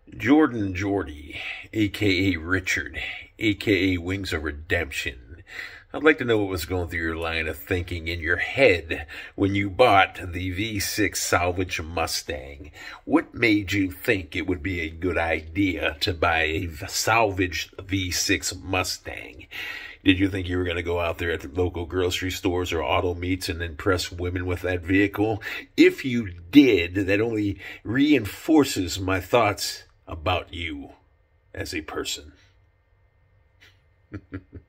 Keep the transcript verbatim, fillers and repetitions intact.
Jordan Jordy, aka Richard, aka Wings of Redemption. I'd like to know what was going through your line of thinking in your head when you bought the V six salvage Mustang. What made you think it would be a good idea to buy a salvaged V six Mustang? Did you think you were going to go out there at the local grocery stores or auto meets and impress women with that vehicle? If you did, that only reinforces my thoughts about you as a person.